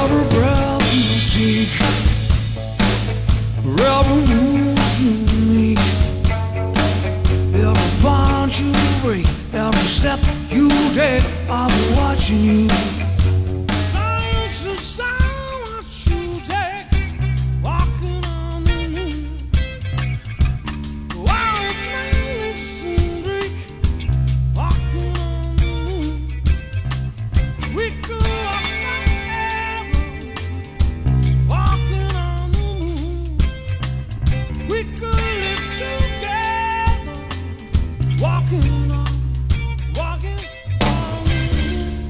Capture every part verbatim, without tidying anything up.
Every breath you take, every move you make, every bond you break, every step you take, I'll be watching you. Science is sound what you take, walking on the moon. Wild planets and Greek, walking on the moon. We could walk forever, walking on the moon. We could live together, walking on, walking on the moon.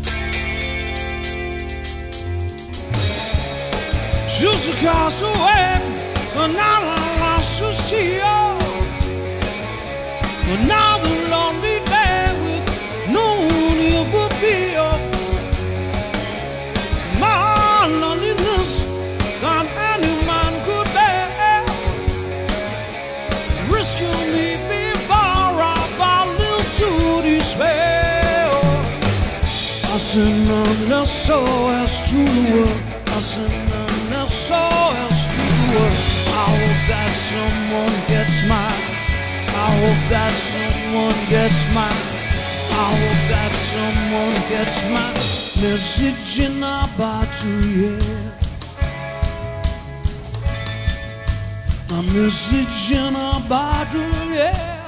Just across the way, and now I lost to see you. Another lonely day with no one it would be up. My loneliness than any man could bear. Rescue me before I fall into despair. I said none else so else to the world. I said none else so else to the world. I hope that someone gets mine. I hope that someone gets mine. I hope that someone gets my message in our battery. A message in our battery.